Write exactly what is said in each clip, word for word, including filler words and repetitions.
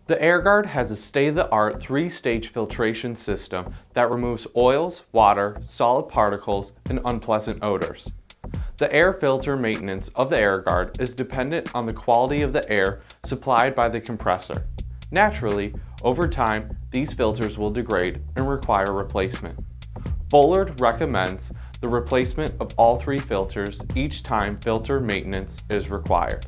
The AirGuard has a state-of-the-art three-stage filtration system that removes oils, water, solid particles, and unpleasant odors. The air filter maintenance of the AirGuard is dependent on the quality of the air supplied by the compressor. Naturally, over time, these filters will degrade and require replacement. Bullard recommends the replacement of all three filters each time filter maintenance is required.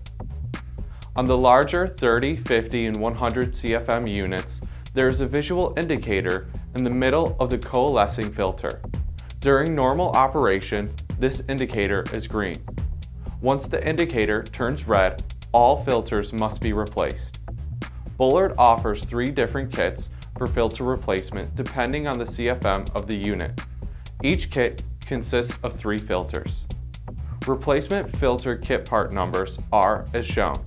On the larger thirty, fifty, and one hundred C F M units, there is a visual indicator in the middle of the coalescing filter. During normal operation, this indicator is green. Once the indicator turns red, all filters must be replaced. Bullard offers three different kits for filter replacement depending on the C F M of the unit. Each kit consists of three filters. Replacement filter kit part numbers are as shown.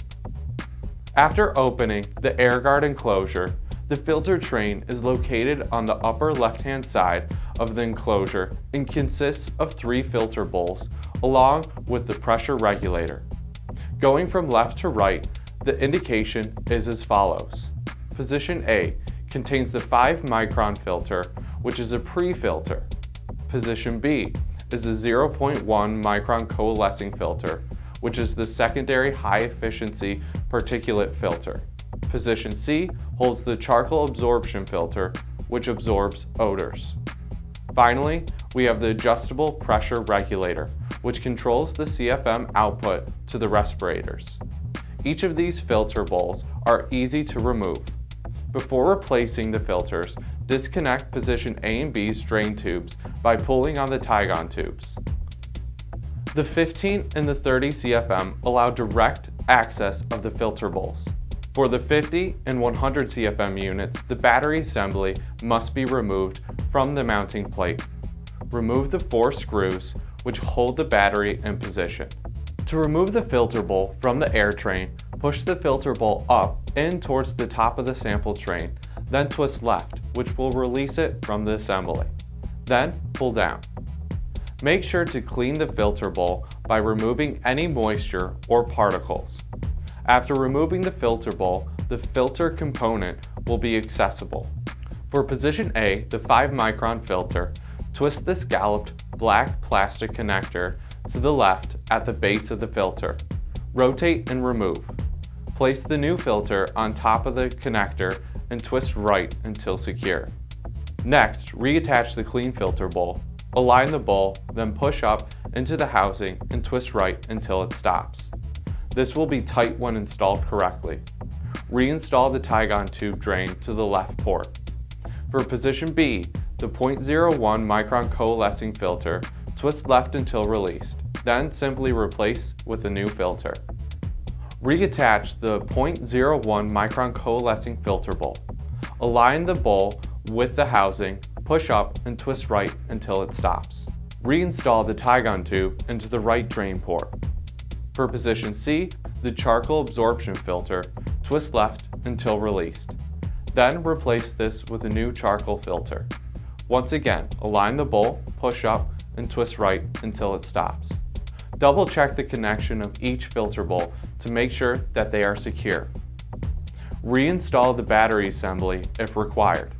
After opening the AirGuard enclosure, the filter train is located on the upper left-hand side of the enclosure and consists of three filter bowls along with the pressure regulator. Going from left to right, the indication is as follows. Position A contains the five micron filter, which is a pre-filter. Position B is a zero point one micron coalescing filter, which is the secondary high-efficiency particulate filter. Position C holds the charcoal absorption filter, which absorbs odors. Finally, we have the adjustable pressure regulator, which controls the C F M output to the respirators. Each of these filter bowls are easy to remove. Before replacing the filters, disconnect position A and B's drain tubes by pulling on the Tygon tubes. The fifteen and the thirty C F M allow direct access of the filter bowls. For the fifty and one hundred C F M units, the battery assembly must be removed from the mounting plate. Remove the four screws which hold the battery in position. To remove the filter bowl from the air train, push the filter bowl up in towards the top of the sample train, then twist left, which will release it from the assembly. Then pull down. Make sure to clean the filter bowl by removing any moisture or particles. After removing the filter bowl, the filter component will be accessible. For position A, the five micron filter, twist the scalloped black plastic connector to the left at the base of the filter. Rotate and remove. Place the new filter on top of the connector and twist right until secure. Next, reattach the clean filter bowl. Align the bowl, then push up into the housing and twist right until it stops. This will be tight when installed correctly. Reinstall the Tygon tube drain to the left port. For position B, the zero point zero one micron coalescing filter, twist left until released, then simply replace with a new filter. Reattach the zero point zero one micron coalescing filter bowl. Align the bowl with the housing, push up and twist right until it stops. Reinstall the Tygon tube into the right drain port. For position C, the charcoal absorption filter, twist left until released. Then replace this with a new charcoal filter. Once again, align the bowl, push up, and twist right until it stops. Double check the connection of each filter bowl to make sure that they are secure. Reinstall the battery assembly if required.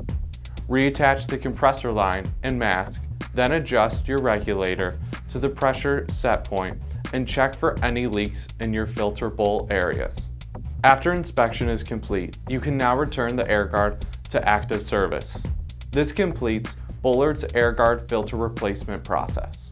Reattach the compressor line and mask, then adjust your regulator to the pressure set point and check for any leaks in your filter bowl areas. After inspection is complete, you can now return the AirGuard to active service. This completes Bullard's AirGuard filter replacement process.